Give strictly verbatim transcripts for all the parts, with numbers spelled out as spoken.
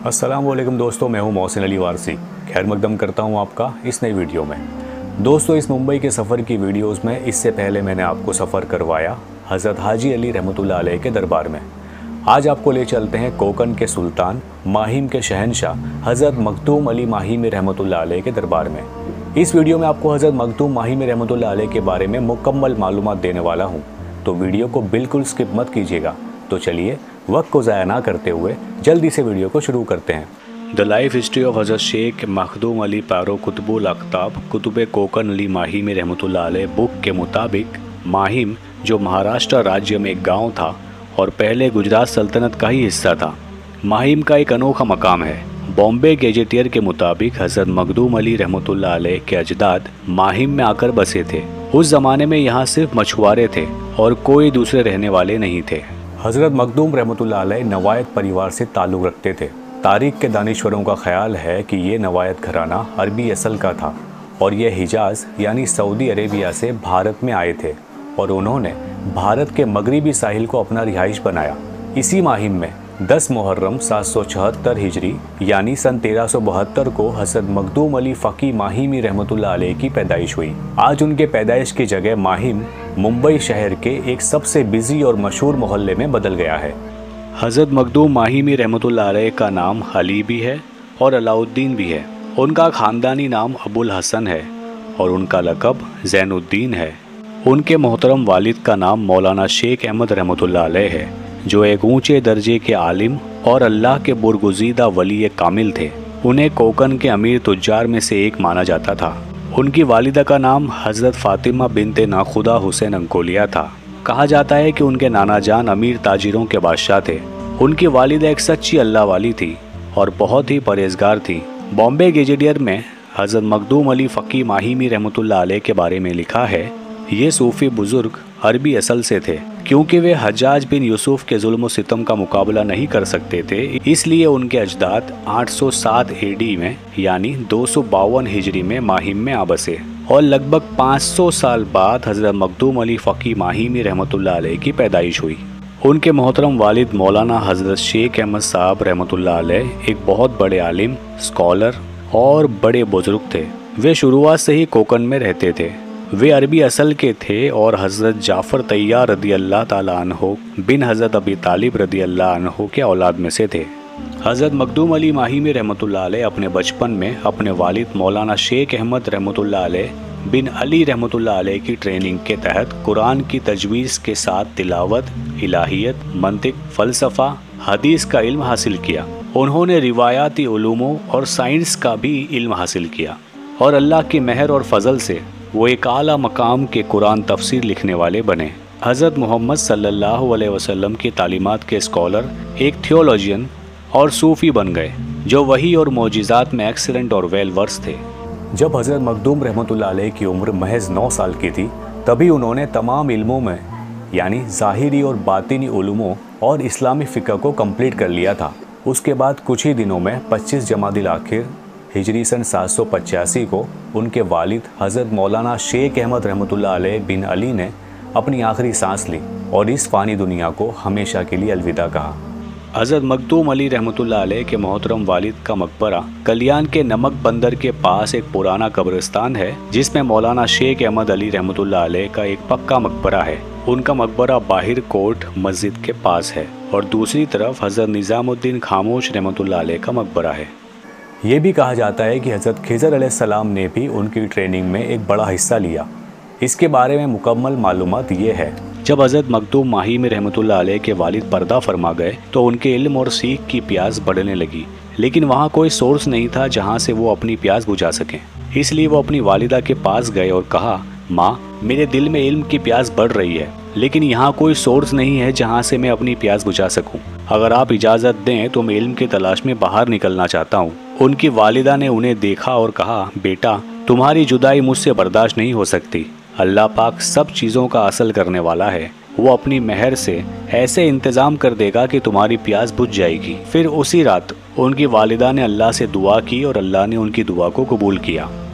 अस्सलामुअलैकुम दोस्तों, मैं हूं मोहसिन अली वारसी। खैर मकदम करता हूं आपका इस नई वीडियो में। दोस्तों, इस मुंबई के सफ़र की वीडियोस में इससे पहले मैंने आपको सफ़र करवाया हज़रत हाजी अली रहमतुल्लाह अलैह के दरबार में। आज आपको ले चलते हैं कोकन के सुल्तान माहिम के शहंशाह हज़रत मखदूम अली माहिमी रहमतुल्लाह अलैह के दरबार में। इस वीडियो में आपको हज़रत मखदूम माहिमी रहमतुल्लाह अलैह के बारे में मुकम्मल मालूमात देने वाला हूँ, तो वीडियो को बिल्कुल स्किप मत कीजिएगा। तो चलिए वक्त को ज़ाया ना करते हुए जल्दी से वीडियो को शुरू करते हैं। द लाइफ हिस्ट्री ऑफ हज़रत शेख मखदूम अली पारो कुतुबुल अख्ताब कुतुब कोकन अली माहिम रहमतुल्लाह अलैह बुक के मुताबिक माहिम, जो महाराष्ट्र राज्य में एक गांव था और पहले गुजरात सल्तनत का ही हिस्सा था, माहिम का एक अनोखा मकाम है। बॉम्बे गैजेटियर के मुताबिक हज़रत मखदूम अली रहमतुल्लाह अलैह के अजदाद माहिम में आकर बसे थे। उस ज़माने में यहाँ सिर्फ मछुआरे थे और कोई दूसरे रहने वाले नहीं थे। हज़रत मखदूम रहमतुल्लाह अलैह नवायत परिवार से ताल्लुक़ रखते थे। तारीख़ के दानिश्वरों का ख्याल है कि ये नवायत घराना अरबी असल का था और ये हिजाज़ यानी सऊदी अरेबिया से भारत में आए थे और उन्होंने भारत के मगरिबी साहिल को अपना रिहाइश बनाया। इसी माहिम में दस मुहर्रम सात सौ चौहत्तर हिजरी यानी सन तेरह सौ बहत्तर को हज़रत मखदूम अली फ़की माहिमी रहमतुल्लाह अलैह की पैदाइश हुई। आज उनके पैदाइश की जगह माहिम मुंबई शहर के एक सबसे बिजी और मशहूर मोहल्ले में बदल गया है। हज़रत मखदूम माहिमी रहमतुल्लाह अलैह का नाम अली भी है और अलाउद्दीन भी है। उनका ख़ानदानी नाम अबुल हसन है और उनका लक़ब ज़ैनुद्दीन है। उनके मोहतरम वालिद का नाम मौलाना शेख अहमद रहमतुल्लाह अलैह है, जो एक ऊंचे दर्जे के आलिम और अल्लाह के बुरगुज़ीदा वली कामिल थे। उन्हें कोकन के अमीर तुज्जार में से एक माना जाता था। उनकी वालिदा का नाम हज़रत फ़ातिमा बिनते नाखुदा हुसैन अंकोलिया था। कहा जाता है कि उनके नाना जान अमीर ताजिरों के बादशाह थे। उनकी वालिदा एक सच्ची अल्लाह वाली थी और बहुत ही परहेजगार थी। बॉम्बे गैजेटियर में हज़रत मखदूम अली फ़की माहिमी रहमतुल्लाह अलैह के बारे में लिखा है, ये सूफ़ी बुज़ुर्ग अरबी असल से थे। क्योंकि वे हज्जाज बिन यूसुफ के जुल्म सितम का मुकाबला नहीं कर सकते थे, इसलिए उनके अजदाद आठ सौ सात ए डी में यानी दो सौ बावन हिजरी में माहिम में आ बसे और लगभग पाँच सौ साल बाद हज़रत मखदूम अली फ़की माहिमी रहमतुल्लाह अलैह की पैदाइश हुई। उनके मोहतरम वालिद मौलाना हज़रत शेख अहमद साहब रहमतुल्लाह अलैह एक बहुत बड़े आलिम, स्कॉलर और बड़े बुजुर्ग थे। वे शुरुआत से ही कोकन में रहते थे। वे अरबी असल के थे और हज़रत जाफ़र तैयार रदी अल्लाह ताला अन्हो बिन हज़रत अबी तालिब रदी अल्लाह अन्हो के औलाद में से थे। हज़रत मखदूम अली माहिमी रहमतुल्लाह अलैह अपने बचपन में अपने वालिद मौलाना शेख अहमद रहमतुल्लाह अलैह बिन अली रहमतुल्लाह अलैह की ट्रेनिंग के तहत कुरान की तजवीज़ के साथ तिलावत, इलाहियत, मंतिक, फ़लसफ़ा, हदीस का इल्म हासिल किया। उन्होंने रिवायाती उलूमों और साइंस का भी इल्म हासिल किया और अल्लाह की मेहर और फजल से वो एक आला मकाम के कुरान तफसीर लिखने वाले बने। हज़रत मोहम्मद सल्लल्लाहु अलैहि वसल्लम की तालीमात के स्कॉलर एक थियोलॉजियन और सूफ़ी बन गए, जो वही और मौजिज़ात में एक्सीलेंट और वेल वर्स थे। जब हज़रत मखदूम रहमतुल्लाह अलैह की उम्र महज नौ साल की थी, तभी उन्होंने तमाम इल्मों में यानी ज़ाहिरी और बातिनी उलूमों और इस्लामी फ़िक़ह को कंप्लीट कर लिया था। उसके बाद कुछ ही दिनों में पच्चीस जमादिल आखिर हिजरी सन सात सौ पचासी को उनके वालिद हज़रत मौलाना शेख अहमद रहमतुल्लाह अलैह बिन अली ने अपनी आखिरी सांस ली और इस फ़ानी दुनिया को हमेशा के लिए अलविदा कहा। हज़रत मखदूम अली रहमतुल्लाह अलैह के मोहतरम वालिद का मकबरा कल्याण के नमक बंदर के पास एक पुराना कब्रिस्तान है, जिसमें मौलाना शेख अहमद अली रहमतुल्लाह अलैह का एक पक्का मकबरा है। उनका मकबरा बाहिर कोट मस्जिद के पास है और दूसरी तरफ हज़रत निज़ामुद्दीन खामोश रहमतुल्लाह अलैह का मकबरा है। ये भी कहा जाता है कि हज़रत खिज़र अलैहिस्सलाम ने भी उनकी ट्रेनिंग में एक बड़ा हिस्सा लिया। इसके बारे में मुकम्मल मालूमात ये है, जब हज़रत मखदूम माहिमी रहमतुल्लाह अलैह के वालिद पर्दा फरमा गए तो उनके इल्म और सीख की प्यास बढ़ने लगी, लेकिन वहाँ कोई सोर्स नहीं था जहाँ से वो अपनी प्यास बुझा सकें। इसलिए वो अपनी वालिदा के पास गए और कहा, माँ, मेरे दिल में इल्म की प्यास बढ़ रही है, लेकिन यहाँ कोई सोर्स नहीं है जहाँ से मैं अपनी प्यास बुझा सकूँ। अगर आप इजाज़त दें तो मैं इल्म की तलाश में बाहर निकलना चाहता हूँ। उनकी वालिदा ने उन्हें देखा और कहा, बेटा, तुम्हारी जुदाई मुझसे बर्दाश्त नहीं हो सकती। अल्लाह पाक सब चीज़ों का असल करने वाला है। वो अपनी मेहर से ऐसे इंतज़ाम कर देगा कि तुम्हारी प्यास बुझ जाएगी। फिर उसी रात उनकी वालिदा ने अल्लाह से दुआ की और अल्लाह ने उनकी दुआ को कबूल किया।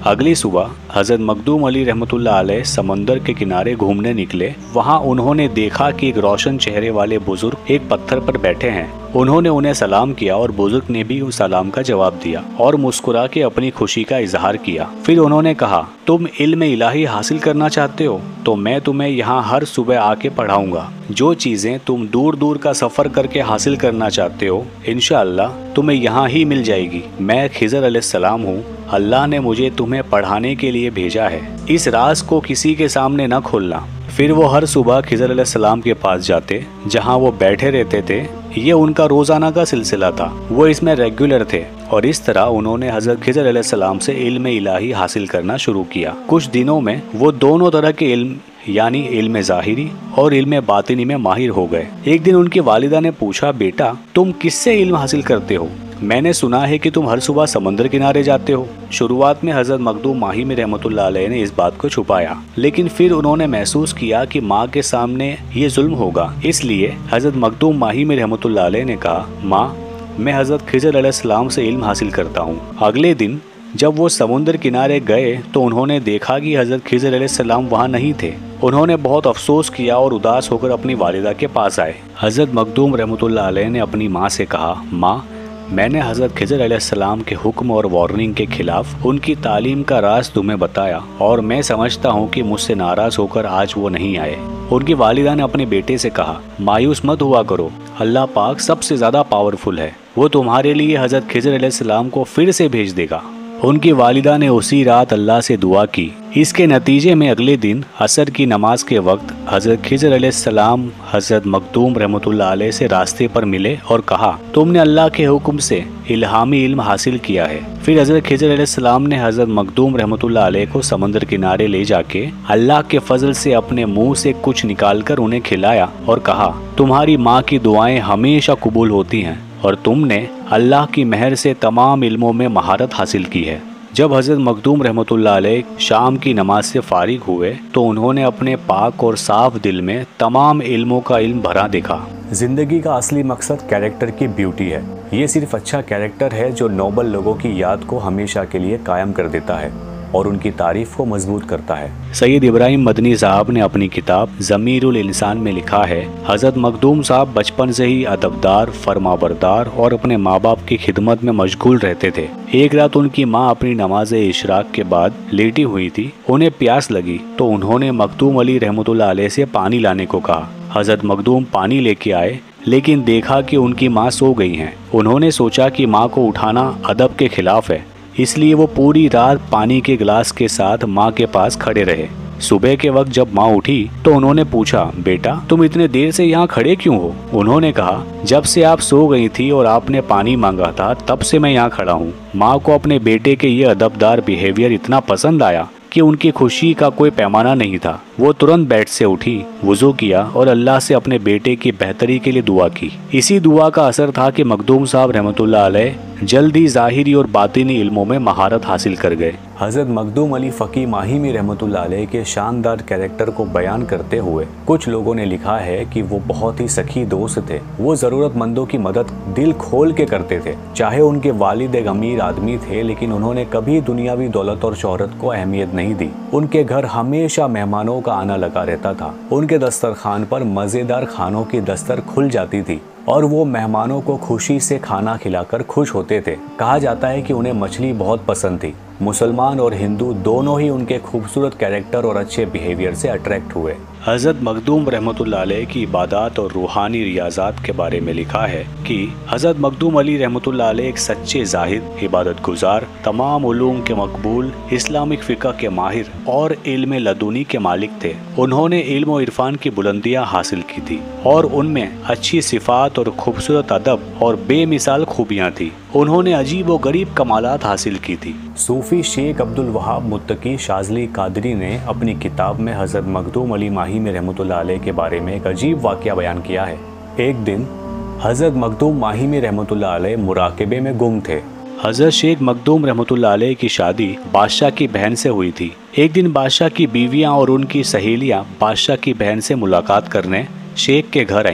अगली सुबह हज़रत मखदूम अली रहमतुल्लाह अलैह समंदर के किनारे घूमने निकले। वहाँ उन्होंने देखा कि एक रोशन चेहरे वाले बुजुर्ग एक पत्थर पर बैठे हैं। उन्होंने उन्हें सलाम किया और बुजुर्ग ने भी उस सलाम का जवाब दिया और मुस्कुरा के अपनी खुशी का इजहार किया। फिर उन्होंने कहा, तुम इल्म इलाही हासिल करना चाहते हो तो मैं तुम्हें यहाँ हर सुबह आके पढ़ाऊंगा। जो चीजें तुम दूर दूर का सफर करके हासिल करना चाहते हो इंशाअल्लाह तुम्हें यहाँ ही मिल जाएगी। मैं खिज़र अलैहिस्सलाम हूँ, अल्लाह ने मुझे तुम्हें पढ़ाने के लिए भेजा है। इस राज को किसी के सामने न खोलना। फिर वो हर सुबह खिज़र अलैहिस्सलाम के पास जाते जहाँ वो बैठे रहते थे। ये उनका रोजाना का सिलसिला था। वो इसमें रेगुलर थे और इस तरह उन्होंने हज़रत खिज़र अलैहिस्सलाम से इल्म इलाही हासिल करना शुरू किया। कुछ दिनों में वो दोनों तरह के इल्म यानी इल्म ज़ाहिरी और इल्म बातिनी में माहिर हो गए। एक दिन उनकी वालिदा ने पूछा, बेटा तुम किससे इल्म हासिल करते हो? मैंने सुना है कि तुम हर सुबह समंदर किनारे जाते हो। शुरुआत में हज़रत मखदूम माहिमी रहमतुल्लाह अलैह ने इस बात को छुपाया, लेकिन फिर उन्होंने महसूस किया कि माँ के सामने ये जुल्म होगा। इसलिए हज़रत मखदूम माहिमी रहमतुल्लाह अलैह ने कहा, माँ मैं हज़रत खिज़र अलैहिस्सलाम से इल्म हासिल करता हूँ। अगले दिन जब वो समुद्र किनारे गए तो उन्होंने देखा कि हज़रत खिज़र अलैहिस्सलाम वहाँ नहीं थे। उन्होंने बहुत अफसोस किया और उदास होकर अपनी वालिदा के पास आए। हज़रत मखदूम रहमतुल्लाह अलैह ने अपनी माँ से कहा, माँ मैंने हज़रत खिज़र अलैहिस्सलाम के हुक्म और वार्निंग के खिलाफ उनकी तालीम का राज तुम्हें बताया और मैं समझता हूँ कि मुझसे नाराज़ होकर आज वो नहीं आए। उनकी वालिदा ने अपने बेटे से कहा, मायूस मत हुआ करो, अल्लाह पाक सबसे ज़्यादा पावरफुल है, वो तुम्हारे लिए हज़रत खिज़र अलैहिस्सलाम को फिर से भेज देगा। उनकी वालिदा ने उसी रात अल्लाह से दुआ की। इसके नतीजे में अगले दिन असर की नमाज के वक्त हज़रत खिज़र अलैहिस्सलाम हज़रत मखदूम रहमतुल्लाह अलैह से रास्ते पर मिले और कहा, तुमने अल्लाह के हुक्म से इल्हामी इल्म हासिल किया है। फिर हज़रत खिज़र अलैहिस्सलाम ने हज़रत मखदूम रहमतुल्लाह अलैह को समंदर किनारे ले जाके अल्लाह के फजल से अपने मुंह से कुछ निकालकर उन्हें खिलाया और कहा, तुम्हारी माँ की दुआएं हमेशा कबूल होती हैं और तुमने अल्लाह की मेहर से तमाम इल्मों में महारत हासिल की है। जब हज़रत मखदूम रहमतुल्लाह अलैह शाम की नमाज से फारिग हुए तो उन्होंने अपने पाक और साफ दिल में तमाम इल्मों का इल्म भरा देखा। जिंदगी का असली मकसद कैरेक्टर की ब्यूटी है। ये सिर्फ अच्छा कैरेक्टर है जो नोबल लोगों की याद को हमेशा के लिए कायम कर देता है और उनकी तारीफ को मजबूत करता है। सैयद इब्राहिम मदनी साहब ने अपनी किताब ज़मीरुल इंसान में लिखा है, हज़रत मखदूम साहब बचपन से ही अदबदार, फरमाबरदार और अपने माँ बाप की खिदमत में मशगूल रहते थे। एक रात उनकी माँ अपनी नमाज इशराक के बाद लेटी हुई थी। उन्हें प्यास लगी तो उन्होंने मखदूम अली रहमतुल्लाह अलैह से पानी लाने को कहा। हज़रत मखदूम पानी लेके आए लेकिन देखा कि उनकी माँ सो गई हैं। उन्होंने सोचा कि माँ को उठाना अदब के खिलाफ है, इसलिए वो पूरी रात पानी के गिलास के साथ माँ के पास खड़े रहे। सुबह के वक्त जब माँ उठी तो उन्होंने पूछा, बेटा तुम इतने देर से यहाँ खड़े क्यों हो? उन्होंने कहा, जब से आप सो गई थी और आपने पानी मांगा था तब से मैं यहाँ खड़ा हूँ। माँ को अपने बेटे के ये अदबदार बिहेवियर इतना पसंद आया कि उनकी खुशी का कोई पैमाना नहीं था। वो तुरंत बेड से उठी, वुजू किया और अल्लाह से अपने बेटे की बेहतरी के लिए दुआ की। इसी दुआ का असर था कि मखदूम साहब रहमतुल्लाह अलैह जल्द ही ज़ाहिरी और बातिनी इल्मों में महारत हासिल कर गए। हज़रत मखदूम अली फ़की माहिमी रहमतुल्लाह अलैह के शानदार कैरेक्टर को बयान करते हुए कुछ लोगों ने लिखा है कि वो बहुत ही सखी दोस्त थे। वो ज़रूरतमंदों की मदद दिल खोल के करते थे। चाहे उनके वालिद एक अमीर आदमी थे लेकिन उन्होंने कभी दुनियावी दौलत और शोहरत को अहमियत नहीं दी। उनके घर हमेशा मेहमानों का आना लगा रहता था। उनके दस्तरखान पर मज़ेदार खानों की दस्तर खुल जाती थी और वो मेहमानों को खुशी से खाना खिलाकर खुश होते थे। कहा जाता है कि उन्हें मछली बहुत पसंद थी। मुसलमान और हिंदू दोनों ही उनके खूबसूरत कैरेक्टर और अच्छे बिहेवियर से अट्रैक्ट हुए। हज़रत मखदूम रहमतुल्लाह अलैह की इबादत और रूहानी रियाजात के बारे में लिखा है कि हज़रत मखदूम अली रहमतुल्लाह अलैह एक सच्चे जाहिद, इबादत गुजार, तमाम उलूम के मकबूल, इस्लामिक फ़िक़्ह के माहिर और इल्म लदुनी के मालिक थे। उन्होंने इल्म और इरफान की बुलंदियाँ हासिल की थी और उनमें अच्छी सिफ़ात और खूबसूरत अदब और बेमिसाल खूबियाँ थी। उन्होंने अजीब व गरीब कमालात हासिल की थी। सूफ़ी शेख अब्दुल वहाब मुत्तकी शाज़ली कादरी ने अपनी किताब में हज़रत मखदूम अली माहिमी रहमतुल्लाह अलैह के बारे में एक अजीब वाक़या बयान किया है। एक दिन हज़रत मखदूम माहिमी रहमतुल्लाह अलैह मुराक़बे में गुम थे। हज़रत शेख मखदूम रहमतुल्लाह अलैह की शादी बादशाह की बहन से हुई थी। एक दिन बादशाह की बीवियाँ और उनकी सहेलियाँ बादशाह की बहन से मुलाकात करने शेख के घर आईं।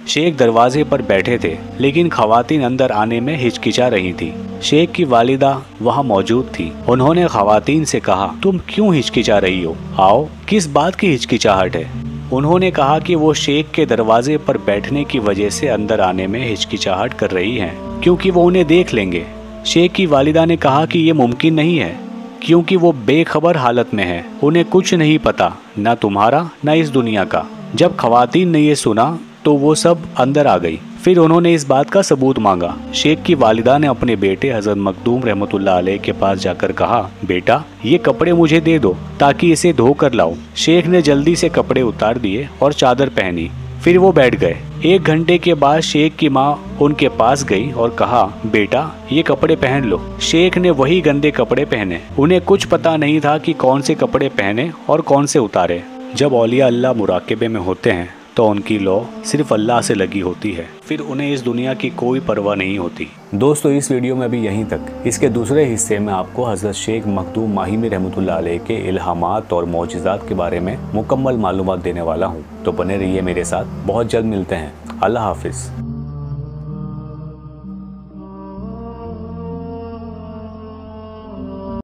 शेख दरवाजे पर बैठे थे, लेकिन खवातीन अंदर आने में हिचकिचा रही थी। शेख की वालिदा वहाँ मौजूद थी। उन्होंने खवातीन से कहा, तुम क्यों हिचकिचा रही हो? आओ, किस बात की हिचकिचाहट है? उन्होंने कहा कि वो शेख के दरवाजे पर बैठने की वजह से अंदर आने में हिचकिचाहट कर रही हैं, क्योंकि वो उन्हें देख लेंगे। शेख की वालिदा ने कहा कि ये मुमकिन नहीं है, क्योंकि वो बेखबर हालत में है, उन्हें कुछ नहीं पता, ना तुम्हारा ना इस दुनिया का। जब खवातीन ने ये सुना तो वो सब अंदर आ गई। फिर उन्होंने इस बात का सबूत मांगा। शेख की वालिदा ने अपने बेटे हजरत मखदूम रहमतुल्लाह अलैह के पास जाकर कहा, बेटा ये कपड़े मुझे दे दो ताकि इसे धो कर लाऊं। शेख ने जल्दी से कपड़े उतार दिए और चादर पहनी। फिर वो बैठ गए। एक घंटे के बाद शेख की माँ उनके पास गई और कहा, बेटा ये कपड़े पहन लो। शेख ने वही गंदे कपड़े पहने। उन्हें कुछ पता नहीं था कि कौन से कपड़े पहने और कौन से उतारे। जब औलिया अल्लाह मुराकबे में होते हैं तो उनकी लौ सिर्फ अल्लाह से लगी होती है, फिर उन्हें इस दुनिया की कोई परवाह नहीं होती। दोस्तों इस वीडियो में भी यहीं तक। इसके दूसरे हिस्से में आपको हज़रत शेख मखदूम माहिमी रहमतुल्लाह अलैह के इल्हामात और मौजिज़ात के बारे में मुकम्मल मालूमात देने वाला हूँ। तो बने रहिए मेरे साथ। बहुत जल्द मिलते हैं। अल्लाह हाफिज़।